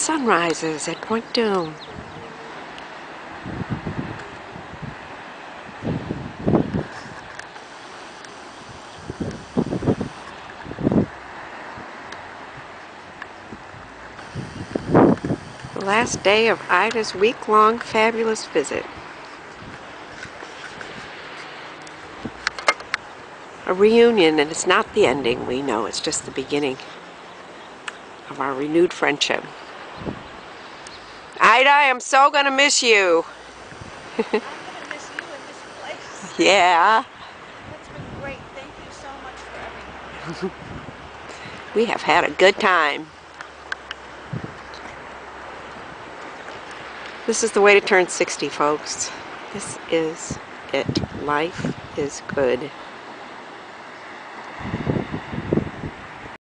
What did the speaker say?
sunrises at Point Dume. The last day of Ida's week-long fabulous visit. A reunion, and it's not the ending, we know, it's just the beginning of our renewed friendship. Ida, I am so gonna miss you. I'm gonna miss you in this place. Yeah. It's been great. Thank you so much for everything. We have had a good time. This is the way to turn 60, folks. This is it. Life is good.